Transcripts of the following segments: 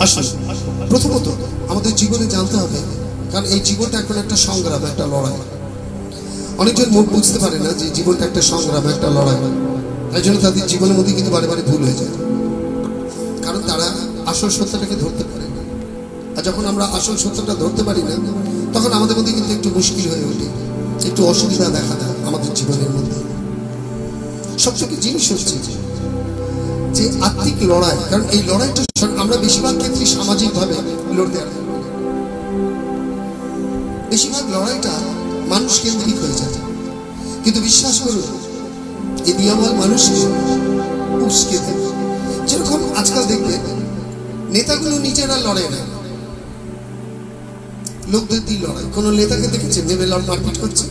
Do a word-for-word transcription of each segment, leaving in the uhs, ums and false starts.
আসুন প্রথমত আমাদের জীবনে জানতে হবে, কারণ এই জীবনটা এখন একটা সংগ্রাম, একটা লড়াই। অনেকজন মুখ বুঝতে পারে না যে জীবনটা একটা সংগ্রাম, একটা লড়াই। তাই জন্য তাদের জীবনের মধ্যে কিন্তু বারে বারে ভুল হয়ে যায়, কারণ তারা আসল সত্যটাকে ধরতে পারে না। আর যখন আমরা আসল সত্যটা ধরতে পারি না, তখন আমাদের মধ্যে কিন্তু একটু মুশকিল হয়ে ওঠে, একটু অসুবিধা দেখা দেয় আমাদের জীবনের মধ্যে। সবথেকে জিনিস হচ্ছে যে আত্মিক লড়াই, কারণ এই লড়াইটা আমরা বেশিরভাগ ক্ষেত্রে সামাজিকভাবে লড়তে পারি। বেশিরভাগ লড়াইটা মানুষ কেন্দ্রিক হয়ে যায়, কিন্তু বিশ্বাস করুন এই নিয়মাল মানুষকে উস্কে দেয়। যেরকম আজকাল দেখবে নেতাগুলো নিজেরা লড়ে না, লোকদের দিয়ে লড়াই। কোন নেতাকে দেখেছেন নেমে লড় মারপিট করছে?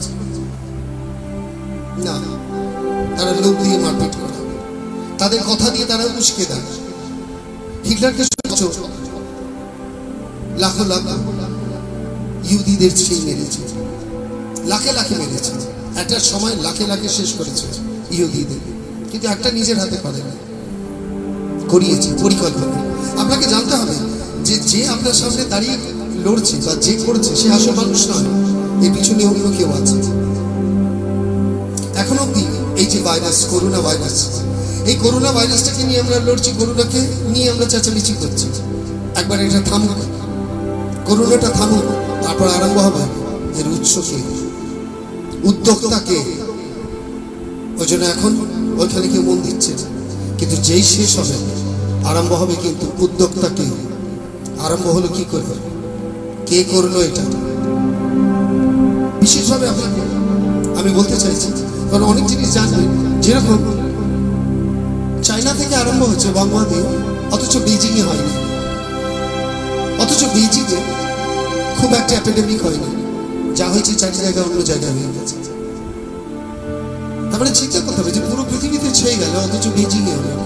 না, তারা লোক দিয়ে মারপিট করে, তাদের কথা দিয়ে তারা উস্কে দেয়। হিটলারকে লাখো লাখ ইহুদিদের সেই মেরেছে, লাখে লাখে মেরেছে, একটা সময় লাখে লাখে শেষ করেছে ইহুদিদের, কিন্তু একটা নিজের হাতে করে না, করিয়েছে পরিকল্পনা। আপনাকে জানতে হবে যে যে আপনার সামনে দাঁড়িয়ে লড়ছে বা যে করছে সে আসল মানুষ নয়, এর পিছনে অন্য কেউ আছে। এখন অব্দি এই যে ভাইরাস, করোনা ভাইরাস, এই করোনা ভাইরাসটাকে নিয়ে আমরা লড়ছি, করোনাকে নিয়ে আমরা চেঁচামেচি করছি। একবার এটা থামুক, করোনাটা থামুক, তারপর আরম্ভ হবে এর উৎস কে, উদ্যোক্তা কে। ওই জন্য এখন ওইখানে কেউ মন দিচ্ছে, কিন্তু যেই শেষ হবে আরম্ভ হবে কিন্তু উদ্যোক্তা কে। আরম্ভ হলো কি করে, কে করলো এটা, বিশেষভাবে আপনাকে আমি বলতে চাইছি, কারণ অনেক জিনিস জানবেন। যেরকম চায়না থেকে আরম্ভ হচ্ছে বাংলাতে, অথচ বেজিং এ হয়নি, অথচ বেজিং এ খুব একটা এপিডেমিক হয়নি, যা হয়েছে চারি জায়গায় অন্য জায়গায় হয়ে গেছে। তারপরে চিন্তা করতে হবে যে পুরো পৃথিবীতে ছেয়ে গেল, অথচ বেজিং এ হলো।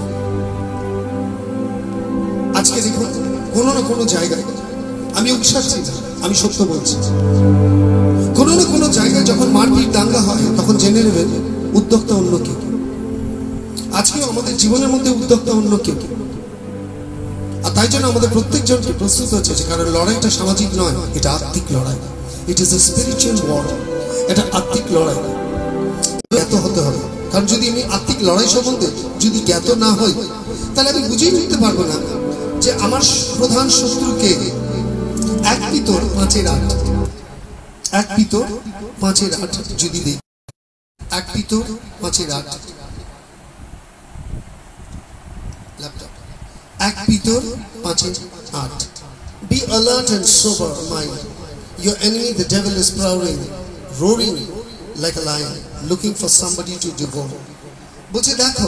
আজকে দেখুন কোনো না কোনো জায়গায়, আমি উৎসাচ্ছি না, আমি সত্য বলছি, কোনো না কোনো জায়গায় যখন মারপিট দাঙ্গা হয় তখন জেনে নেবেন উদ্যোক্তা অন্য কেউ। আজকেও আমাদের জীবনের মধ্যে উদ্যোক্তা অন্য কেউ। আর তাই জন্য আমাদের প্রত্যেকজনকে প্রস্তুত হচ্ছে, কারণ লড়াইটা সামাজিক নয়, এটা আত্মিক লড়াই। It is a spiritual war, এটা আত্মিক লড়াই। জ্ঞাত হতে হবে, কারণ যদি আমি আত্মিক লড়াই সম্বন্ধে যদি জ্ঞাত না হই, তাহলে আমি বুঝেই নিতে পারবো না যে আমার প্রধান শত্রুকে। এক পিতর পাঁচের আট, এক পিতর পাঁচের আট যদি দেখি, এক পিতর পাঁচের আট, এক পিতর পাঁচের আট। Be alert and sober mind. Your enemy, the devil, is prowling, roaring like a lion, looking for somebody to devour. বলছে দেখো,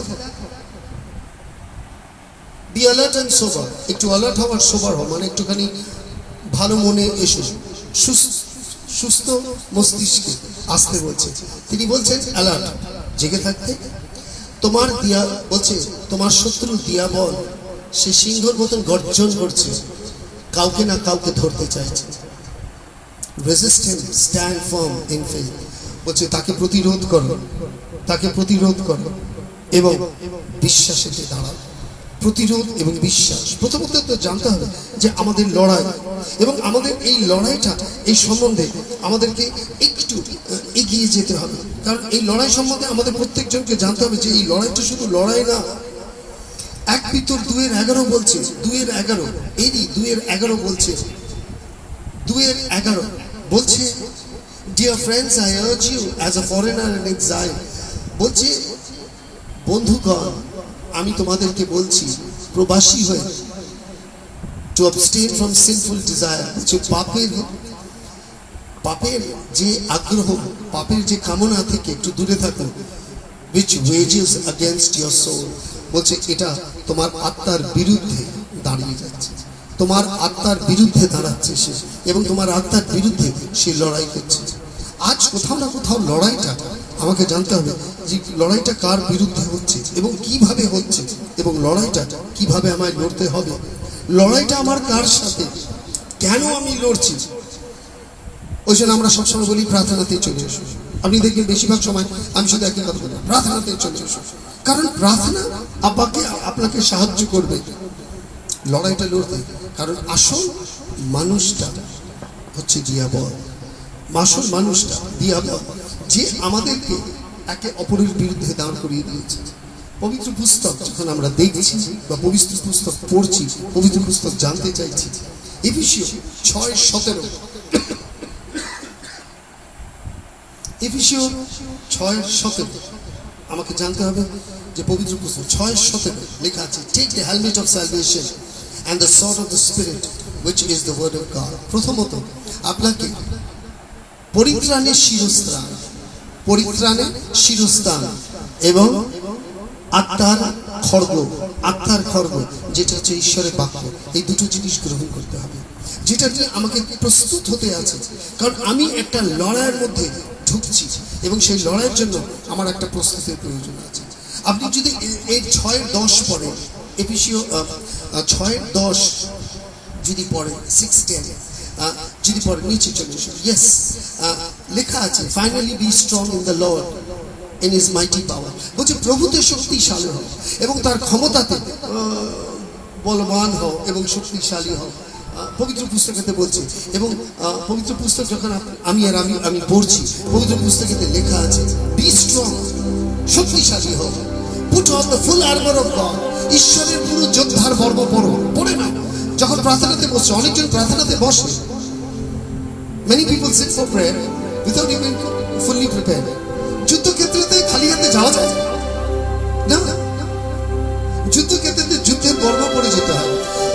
be alert and sober. একটু alert হওয়ার সোবার হও, মানে একটুখানি ভালো মনে এসো, সুস্থ মস্তিষ্কে আসতে বলছে। তিনি বলছেন অ্যালার্ট, জেগে থাকতে। তোমার দিয়া বলছে তোমার শত্রু দিয়াবল, সে সিংহর মতন গর্জন করছে, কাউকে না কাউকে ধরতে চাইছে। Resist him, stand firm in faith. বলছে তাকে প্রতিরোধ করো, তাকে প্রতিরোধ করো এবং বিশ্বাসেতে দাঁড়াও। প্রতিরোধ এবং বিশ্বাস। প্রথমত তো জানতে হবে যে আমাদের লড়াই, এবং আমাদের এই লড়াইটা, এই সম্বন্ধে আমাদেরকে একটু এগিয়ে যেতে হবে, কারণ এই লড়াই সম্বন্ধে আমাদের প্রত্যেকজনকে জানতে হবে যে এই লড়াইটা শুধু লড়াই না। এক পিতর দুয়ের এগারো বলছে, দুয়ের এগারো এরই দুয়ের এগারো বলছে, দুয়ের এগারো বলছে, dear friends, I urge you as a foreigner and exile. বলছে বন্ধুগণ, আমি তোমাদেরকে বলছি প্রবাসী হয়ে, to abstain from sinful desire. যে পাপের পাপের যে আগ্রহ, পাপের যে কামনা থেকে একটু দূরে থাকো। which wages against your soul। বলছে এটা তোমার আত্মার বিরুদ্ধে দাঁড়িয়ে যাচ্ছে, তোমার আত্মার বিরুদ্ধে দাঁড়াচ্ছে সে, এবং তোমার আত্মার বিরুদ্ধে সে লড়াই করছে। আজ কোথাও না কোথাও লড়াইটা আমাকে জানতে হবে যে লড়াইটা কার বিরুদ্ধে হচ্ছে এবং কিভাবে হচ্ছে, এবং লড়াইটা কিভাবে আমায় লড়তে হবে। লড়াইটা আমার কার সাথে, কেন আমি লড়ছি। ওই জন্য আমরা সবসময় বলি প্রার্থনাতে চলে এসো। আপনি দেখবেন বেশিরভাগ সময় আমি শুধু একই কথা বলি, প্রার্থনাতে চলে এসো, কারণ প্রার্থনা আপনাকে আপনাকে সাহায্য করবে লড়াইটা লড়তে, কারণ আসল মানুষটা হচ্ছে দিয়াবল। আসল মানুষটা দিয়াবল, যে আমাদেরকে একে অপরের বিরুদ্ধে দাঁড় করিয়ে দিয়েছে। পবিত্র পুস্তক যখন আমরা দেখছি বা পবিত্র পুস্তক পড়ছি, পবিত্র পুস্তক জানতে চাইছি, এফেসীয় ছয় সতেরো এফেসীয় ছয় সতেরো আমাকে জানতে হবে যে পবিত্র পুস্তক ছয় সতেরো লেখা আছে, take the helmet of salvation and the sword of the spirit which is the word of God. প্রথমত আপনাকে পরিত্রাণের শিরস্ত্রাণ, পরিত্রাণের শিরস্ত্রাণ এবং আত্মার খড়গ, আত্মার খড়গ যেটা হচ্ছে ঈশ্বরের বাক্য, এই দুটো জিনিস গ্রহণ করতে হবে, যেটা নিয়ে আমাকে প্রস্তুত হতে আছে। কারণ আমি একটা লড়াইয়ের মধ্যে ঢুকছি এবং সেই লড়াইয়ের জন্য আমার একটা প্রস্তুতির প্রয়োজন আছে। আপনি যদি এই ছয়ের দশ পড়েন, এফেসীয় ছয়ের দশ যদি পড়েন, সিক্স টেন যদি পড়েন, নিচে চলে এসে ইয়েস লেখা আছে, finally be strong in the lord in his mighty power। বলছে প্রভুতে শক্তিশালী হও এবং তার ক্ষমতাতে বলবান হও এবং শক্তিশালী হও। পবিত্র পুস্তকেতে বলছে, এবং পবিত্র পুস্তক যখন আমি আর আমি আমি পড়ছি, পবিত্র পুস্তকেতে লেখা আছে বি স্ট্রং, শক্তিশালী হও, put on the full armour of God, ঈশ্বরের পুরো যোদ্ধার বর্গ পড়ো, পড়ে না। যখন প্রার্থনাতে বসছে, অনেকজন প্রার্থনাতে বসে, many people sit for prayer without even fully prepared। যুদ্ধক্ষেত্রেতে খালি হাতে যাওয়া যায় না, যুদ্ধক্ষেত্রেতে যুদ্ধের বর্গ পড়ে যেতে হয়।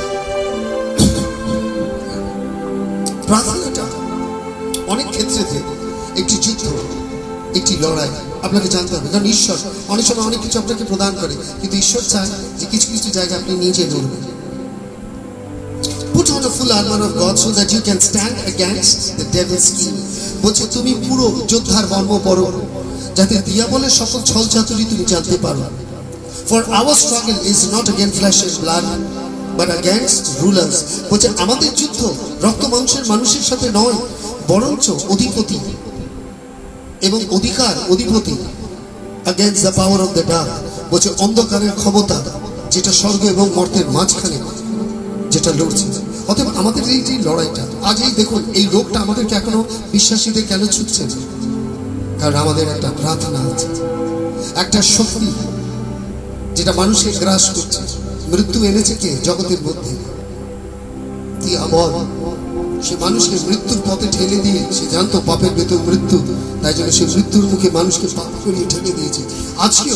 প্রার্থনাটা অনেক ক্ষেত্রেতে একটি যুদ্ধ, একটি লড়াই, আপনাকে জানতে হবে। কারণ ঈশ্বর অনেক সময় অনেক কিছু আপনাকে প্রদান করে, কিন্তু ঈশ্বর চায় যে কিছু কিছু জায়গায় আপনি নিজে লড়বেন। Put on the full armor of God so that you can stand against the devil's scheme। বলছে তুমি পুরো যোদ্ধার বর্ম পরো, যাতে দিয়াবলের সকল ছল চাতুরি তুমি জানতে পারো। For our struggle is not against flesh and blood but against rulers। বলছে আমাদের যুদ্ধ রক্ত মাংসের মানুষের সাথে নয়, বরঞ্চ অধিপতি এবং অধিকার, অধিপতি, against the power of the dark। বলছে অন্ধকারের ক্ষমতা, যেটা স্বর্গ এবং মর্তের মাঝখানে যেটা লড়ছে। অতএব আমাদের এই যে লড়াইটা, আজ এই দেখুন এই রোগটা আমাদেরকে এখনো বিশ্বাসীদের কেন ছুটছে? কারণ আমাদের একটা প্রার্থনা আছে, একটা শক্তি যেটা মানুষকে গ্রাস করছে। মৃত্যু এনেছে কে জগতের মধ্যে? দিয়াবল। সে মানুষকে মৃত্যুর পথে ঠেলে দিয়ে, সে জানতো পাপের বেতন মৃত্যু, তাই জন্য সে মৃত্যুর মুখে মানুষকে পাপ করিয়ে ঠেলে দিয়েছে। আজকেও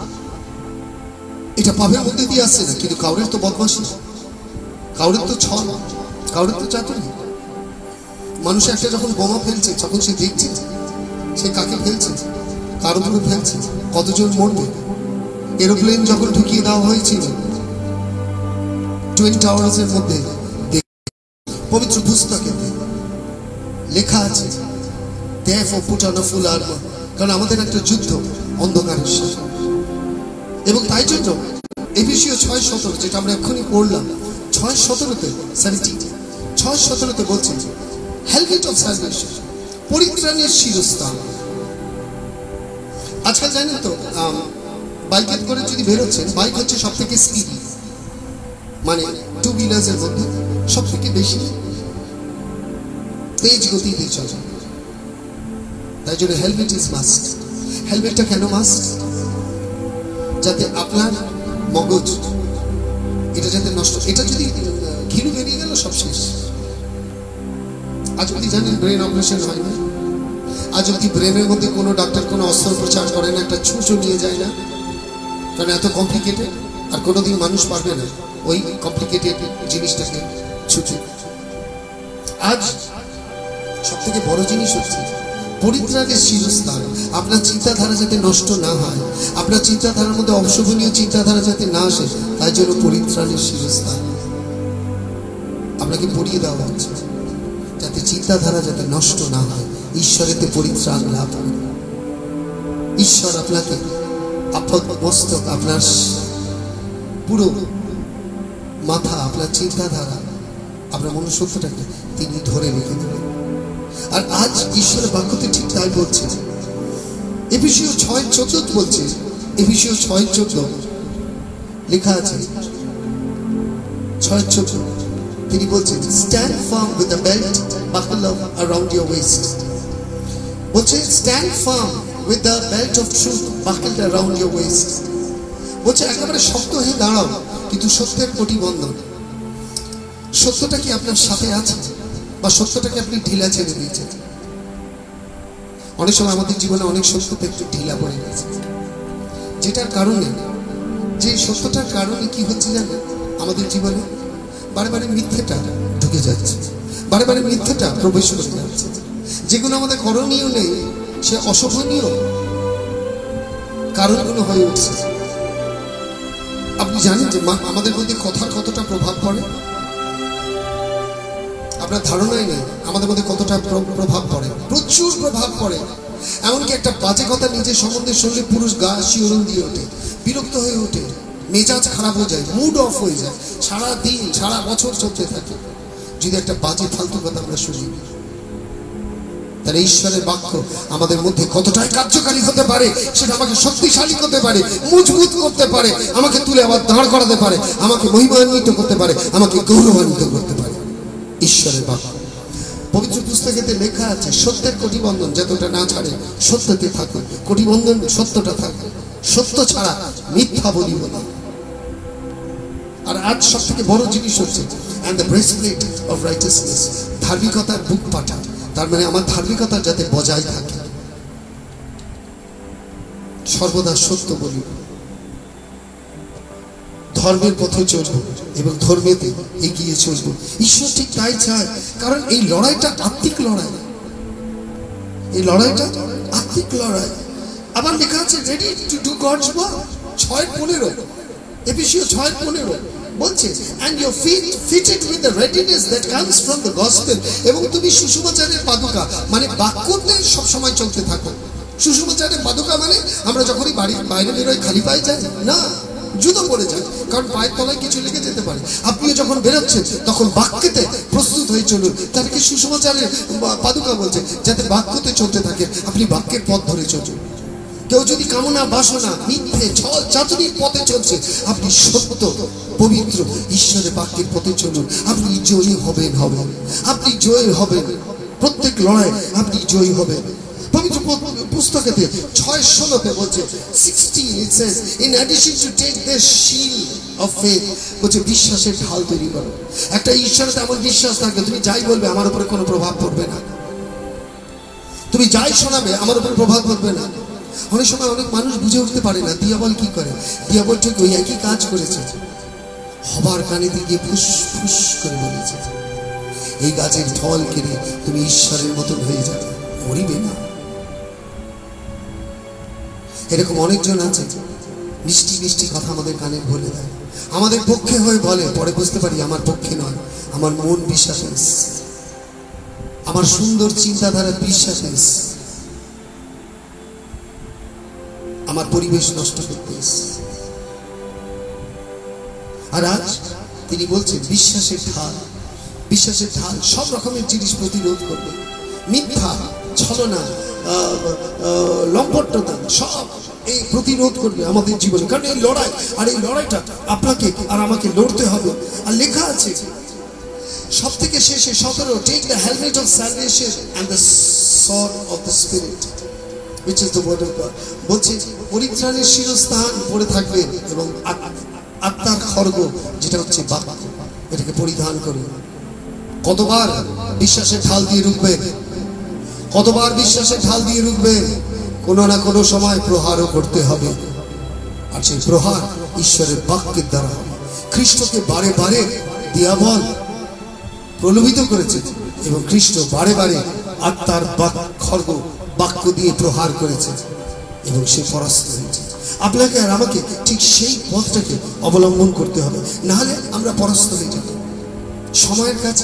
এটা পাপের মধ্যে দিয়ে আসছে না, কিন্তু কাউরের তো বদমাশি, কাউরের তো ছল, কাউরের তো চাতুরি। মানুষ একটা যখন বোমা ফেলছে, তখন সে দেখছে সে কাকে ফেলছে, কার উপরে ফেলছে, কতজন মরবে। এরোপ্লেন যখন ঢুকিয়ে দেওয়া হয়েছিল টুইন টাওয়ার্সের মধ্যে, পবিত্র পুস্তকে লেখা আছে therefore put on a full armor, কারণ আমাদের একটা যুদ্ধ অন্ধকারের সাথে। এবং তাই জন্য এফেসীয় ছয় সতেরো যেটা আমরা এক্ষুনি পড়লাম, ছয় সতেরোতে সেভেন্টিন ছয় সতেরোতে বলছে হেলমেট অফ সালভেশন, পরিত্রাণের শিরস্ত্রাণ। আজকাল জানেন তো বাইকে করে যদি বেরোচ্ছেন, বাইক হচ্ছে সব থেকে স্পিডি, মানে টু হুইলার্সের মধ্যে সব থেকে বেশি তেজ গতিতে চলে। তাই জন্য হেলমেট ইজ মাস্ট। হেলমেটটা কেন মাস্ট? যাতে আপনার মগজ এটা যাতে নষ্ট, এটা যদি ঘিরু বেরিয়ে গেল সব শেষ। আজ অব্দি জানেন ব্রেন অপারেশন হয় না, আজ অব্দি ব্রেনের মধ্যে কোনো ডাক্তার কোনো অস্ত্রোপচার করে না, একটা ছুঁচো নিয়ে যায় না, কারণ এত কমপ্লিকেটেড। আর কোনোদিন মানুষ পারবে না ওই কমপ্লিকেটেড জিনিসটাকে ছুঁচে। আজ সব থেকে বড় জিনিস হচ্ছে পরিত্রাণের শিরস্ত্রাণ। আপনার চিন্তাধারা যাতে নষ্ট না হয়, আপনার চিন্তাধারার মধ্যে অশোভনীয় চিন্তাধারা যাতে না আসে, তাই জন্য পরিত্রাণের শিরস্ত্রাণ আপনাকে পড়িয়ে দেওয়া হচ্ছে, যাতে চিন্তাধারা যাতে নষ্ট না হয়, ঈশ্বরেতে পরিত্রাণ লাভ করে। ঈশ্বর আপনাকে আপদ মস্তক, আপনার পুরো মাথা, আপনার চিন্তাধারা, আপনার মনুষ্যত্বটাকে তিনি ধরে রেখে দেবেন। আর আজ ঈশ্বরের বাক্যতে ঠিক তাই বলছে। এফেসীয় ছয় চোদ্দ বলছে, এফেসীয় ছয় চোদ্দ লেখা আছে ছয় চোদ্দ তিনি বলছেন stand firm with the belt buckle around your waist. বলছে stand firm with the belt of truth buckle around your waist. বলছে একেবারে শক্ত হয়ে দাঁড়াও, কিন্তু সত্যের কোটি বন্ধন। সত্যটা কি আপনার সাথে আছে, বা সত্যটাকে আপনি ঢিলা ছেড়ে দিয়েছেন? অনেক সময় আমাদের জীবনে অনেক সত্যতে একটু ঢিলা পড়ে গেছে, যেটার কারণে, যে সত্যটার কারণে কি হচ্ছে জানেন, আমাদের জীবনে বারে বারে মিথ্যেটা ঢুকে যাচ্ছে, বারে বারে মিথ্যেটা প্রবেশ করে যাচ্ছে। যেগুলো আমাদের করণীয় নেই, সে অশোভনীয় কারণগুলো হয়ে উঠছে। আপনি জানেন যে আমাদের মধ্যে কথার কতটা প্রভাব পড়ে? আপনার ধারণাই নেই আমাদের মধ্যে কতটা প্রভাব পড়ে। প্রচুর প্রভাব পড়ে। এমনকি একটা বাজে কথা নিজের সম্বন্ধে শুনলে পুরুষ গা শিহরণ দিয়ে ওঠে, বিরক্ত হয়ে ওঠে, মেজাজ খারাপ হয়ে যায়, মুড অফ হয়ে যায়, সারা দিন সারা বছর চলতে থাকে যদি একটা বাজে ফালতু কথা আমরা শুনি। তাহলে ঈশ্বরের বাক্য আমাদের মধ্যে কতটাই কার্যকারী হতে পারে, সেটা আমাকে শক্তিশালী করতে পারে, মজবুত করতে পারে, আমাকে তুলে আবার দাঁড় করাতে পারে, আমাকে মহিমান্বিত করতে পারে, আমাকে গৌরবান্বিত করতে পারে। ঈশ্বরের বাক্য পবিত্র পুস্তকেতে লেখা আছে সত্যের কটিবন্ধন যতটা না ছাড়ে সত্যতে থাকে, কটিবন্ধন সত্যটা থাকে, সত্য ছাড়া মিথ্যা বলিব না। আর আজ সব থেকে বড় জিনিস হচ্ছে and the breastplate of righteousness, ধার্মিকতার বুক পাটা। তার মানে আমার ধার্মিকতা যাতে বজায় থাকে, সর্বদা সত্য বলিব, ধর্মের পথে চলব এবং ধর্মেতে এগিয়ে চলব। ঈশ্বর ঠিক তাই চায়, কারণ এই লড়াইটা আত্মিক লড়াই, এই লড়াইটা আত্মিক লড়াই। আবার লেখা আছে ready to do God's work, ছয় পনেরো, এফেসীয় ছয় পনেরো বলছে and your feet fitted with the readiness that comes from the gospel, এবং তুমি সুসমাচারের পাদুকা, মানে বাক্যতে সব সময় চলতে থাকো। সুসমাচারের পাদুকা মানে আমরা যখনই বাড়ি বাইরে বেরোই খালি পায়ে যাই না, জুতো পরে যায়, কারণ পায়ের তলায় কিছু লেগে যেতে পারে। আপনিও যখন বেরোচ্ছেন তখন বাক্যতে প্রস্তুত হয়ে চলুন, তাদেরকে সুসমাচারের পাদুকা বলছে, যাতে বাক্যতে চলতে থাকে, আপনি বাক্যের পথ ধরে চলুন। কেউ যদি কামনা বাসনা মিথ্যে ছল চাতুরির পথে চলছে, আপনি সত্য পবিত্র ঈশ্বরের বাক্যের পথে চলুন, আপনি জয়ী হবেন হবেন আপনি জয়ী হবেন। প্রত্যেক লড়াই আপনি জয়ী হবেন। পবিত্র পুস্তকেতে ছয় ষোলোতে বলছে sixteen it says in addition to take the shield of faith, বলছে বিশ্বাসের ঢাল তৈরি করো। একটা ঈশ্বরের এমন বিশ্বাস থাকবে, তুমি যাই বলবে আমার উপরে কোনো প্রভাব পড়বে না, তুমি যাই শোনাবে আমার উপরে প্রভাব পড়বে না। অনেক সময় অনেক মানুষ বুঝে উঠতে পারে না দিয়াবল কি করে। দিয়াবল ঠিক ওই একই কাজ করেছে, হবার কানে দিয়ে ফুস ফুস করে বলেছে এই গাছের ফল কেড়ে তুমি ঈশ্বরের মতন হয়ে যাবে, মরিবে না। এরকম অনেকজন আছে মিষ্টি মিষ্টি কথা আমাদের কানে বলে দেয়, আমাদের পক্ষে হয়ে বলে, পরে বুঝতে পারি আমার পক্ষে নয়, আমার মন বিশ্বাসে, আমার সুন্দর চিন্তাধারা বিশ্বাসে, আমার পরিবেশ নষ্ট করতে। আর আজ তিনি বলছেন বিশ্বাসের ঢাল, বিশ্বাসের ঢাল সব রকমের জিনিস প্রতিরোধ করবে, মিথ্যা ছলনা লম্পটতা সব এই প্রতিরোধ করবে আমাদের জীবনে। কারণ এই লড়াই, আর এই লড়াইটা আপনাকে আর আমাকে লড়তে হবে। আর লেখা আছে সব থেকে শেষে সতেরো, take the helmet of salvation and the sword of the spirit which is the word of God, বলছে পরিত্রাণের শিরস্থান পরে থাকবেন এবং আত্মার খড়গ যেটা হচ্ছে বাক্য, এটাকে পরিধান করুন। কতবার বিশ্বাসের ঢাল দিয়ে রুখবে, কতবার বিশ্বাসের ঢাল দিয়ে রুখবে, কোনো না কোনো সময় প্রহারও করতে হবে। আর সেই প্রহার ঈশ্বরের বাক্যের দ্বারা হবে। খ্রিস্টকে বারে বারে দিয়াবল প্রলোভিত করেছে এবং খ্রিস্ট বারে বারে আত্মার খড়গ বাক্য দিয়ে প্রহার করেছে এবং সে পরাস্ত হয়েছে। আপনাকে আর আমাকে ঠিক সেই পথটাকে অবলম্বন করতে হবে, নাহলে আমরা পরাস্ত হয়ে যাব। সময়ের কাছে,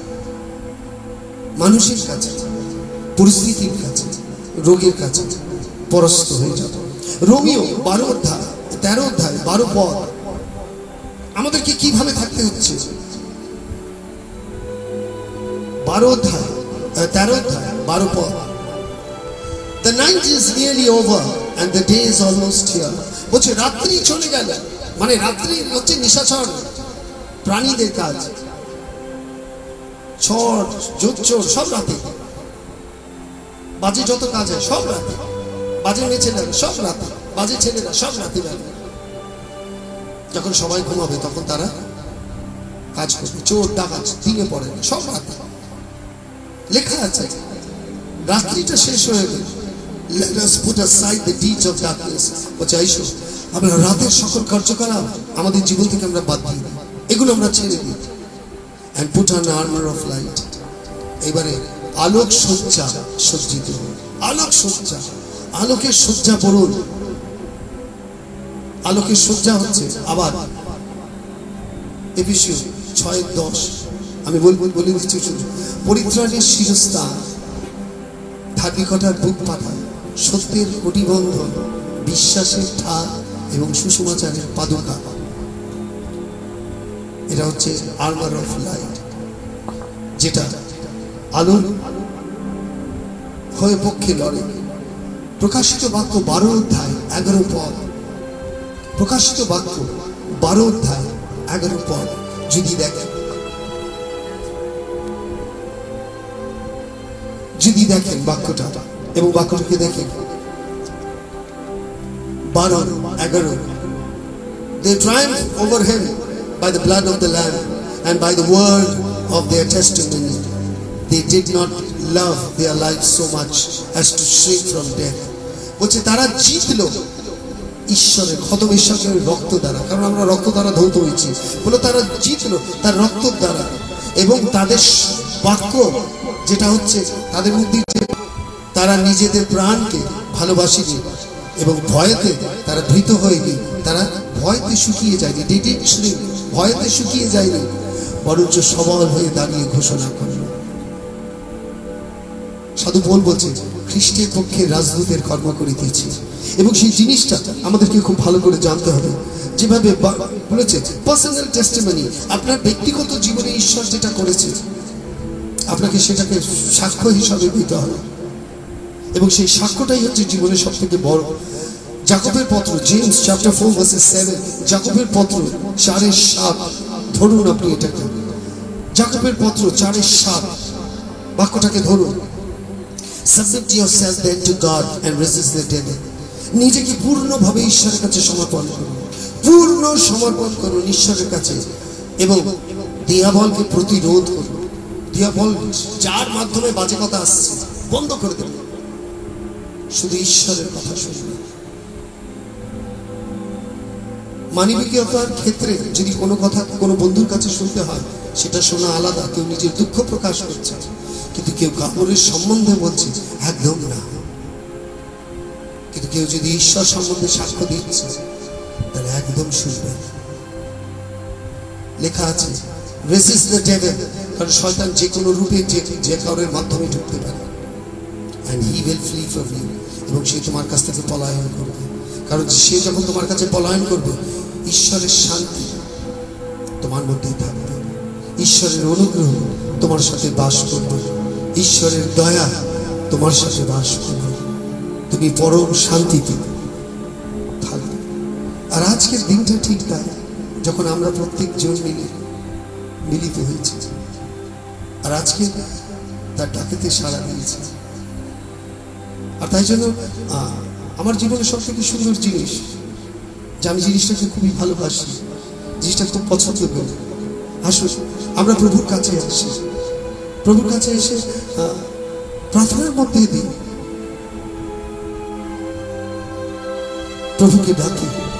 মানুষের কাছে, পরিস্থিতির কাছে, রোগের কাছে পরাস্ত হয়ে যাব। রোমিও বারো অধ্যায় তেরো অধ্যায় বারো পদ আমাদেরকে কিভাবে থাকতে হচ্ছে। বারো অধ্যায় তেরো অধ্যায় বারো পদ, The night is nearly over and the day is almost here. বলছে রাত্রি চলে গেল, মানে রাত্রি হচ্ছে নিশাচর, প্রাণীদের কাজ, ছট জোচ্চোর সব রাতে, বাজে যত কাজ হয় সব রাতে, বাজে মেয়ে ছেলেরা সব রাতে, বাজে ছেলেরা সব রাতে রাতে, যখন সবাই ঘুমাবে তখন তারা কাজ করবে। চোর ডাকাত দিনে পড়ে না, সব রাতে। লেখা আছে রাত্রিটা শেষ হয়ে গেল, let us put aside the deeds of darkness, বলছে আইসো আমরা রাতের সকল কার্যকলাপ আমাদের জীবন থেকে আমরা বাদ দিই, এগুলো আমরা ছেড়ে দিই, and put on armor of light। এবারে আলোক সজ্জা সজ্জিত, আলোক সজ্জা, আলোকের সজ্জা পড়ুন। আলোকের সজ্জা হচ্ছে আবার এফেসীয় ছয় দশ, আমি বলবো বলে দিচ্ছি শুধু, পরিত্রাণের শিরস্থান, ধার্মিকতার বুক পাতা, সত্যের কটিবন্ধন, বিশ্বাসের ঠাল এবং সুসমাচারের পাদুকা। এটা হচ্ছে আর্মার অফ লাইট, যেটা আলোর হয়ে পক্ষে লড়ে। প্রকাশিত বাক্য বারো অধ্যায় এগারো পদ, প্রকাশিত বাক্য বারো অধ্যায় এগারো পদ যদি দেখেন, যদি দেখেন বাক্যটা এবং বাক্যটাকে দেখেন বারো এগারো, they triumphed over him by the blood of the lamb and by the word of their testimony. They did not love their lives so much as to shrink from death। বলছে তারা জিতল ঈশ্বরের খতমেশ্বরের রক্ত দ্বারা, কারণ আমরা রক্ত দ্বারা ধৌত হয়েছি, বলে তারা জিতল তার রক্ত দ্বারা, এবং তাদের বাক্য যেটা হচ্ছে তাদের মধ্যে, তারা নিজেদের প্রাণকে ভালোবাসেনি এবং ভয়তে তারা ধৃত হয়নি, তারা ভয়তে শুকিয়ে যায়নি, ভয়তে শুকিয়ে যায়নি, বরঞ্চ সবল হয়ে দাঁড়িয়ে ঘোষণা করল। সাধু পৌল বলছে খ্রিস্টের পক্ষে রাজদূতের কর্ম করিতেছি, এবং সেই জিনিসটা আমাদেরকে খুব ভালো করে জানতে হবে। যেভাবে বলেছে পার্সোনাল টেস্টিমনি, আপনার ব্যক্তিগত জীবনে ঈশ্বর যেটা করেছে আপনাকে সেটাকে সাক্ষ্য হিসাবে দিতে হবে, এবং সেই সাক্ষ্যটাই হচ্ছে জীবনের সব থেকে বড়। যাকবের পত্র, James chapter four verses seven, যাকবের পত্র চারের সাত, ধরুন আপনি এটাকে, যাকবের পত্র চারের সাত বাক্যটাকে ধরুন। Submit yourself then to God and resist the devil। নিজেকে পূর্ণভাবে ঈশ্বরের কাছে সমর্পণ করুন, পূর্ণ সমর্পণ করুন ঈশ্বরের কাছে, এবং দিয়াবলকে প্রতিরোধ করুন। দিয়াবল যার মাধ্যমে বাজে কথা আসছে বন্ধ করে দেবেন, শুধু ঈশ্বরের কথা শুনবেন। মানবিকতার ক্ষেত্রে যদি কোনো কথা কোনো বন্ধুর কাছে শুনতে হয় সেটা শোনা আলাদা, কেউ নিজের দুঃখ প্রকাশ করছে, কিন্তু কেউ কাপড়ের সম্বন্ধে বলছে একদম না। কিন্তু কেউ যদি ঈশ্বর সম্বন্ধে সাক্ষ্য দিচ্ছে তাহলে একদম শুনবেন। লেখা আছে রেসিস্ট দ্য ডেভিল, কারণ শয়তান যে কোনো রূপে যে যে কারোর মাধ্যমে ঢুকতে পারে, and he will flee from you, এবং সে তোমার কাছ থেকে পলায়ন করবে। কারণ সে যখন তোমার কাছে পলায়ন করবে ঈশ্বরের শান্তি তোমার মধ্যেই থাকবে, ঈশ্বরের অনুগ্রহ তোমার সাথে বাস করবে, ঈশ্বরের দয়া তোমার সাথে বাস করবে, তুমি পরম শান্তিতে থাকবে। আর আজকের দিনটা ঠিক তাই, যখন আমরা প্রত্যেকজন মিলে মিলিত হয়েছি, আর আজকে তার ডাকেতে সাড়া দিয়েছে। আর তাই জন্য আমার জীবনের সব থেকে সুন্দর জিনিস, যে আমি জিনিসটাকে খুবই ভালোবাসি, জিনিসটা খুব পছন্দ করি, আসুন আমরা প্রভুর কাছে আসি, প্রভুর কাছে এসে প্রার্থনার মধ্যে দিই, প্রভুকে ডাকি।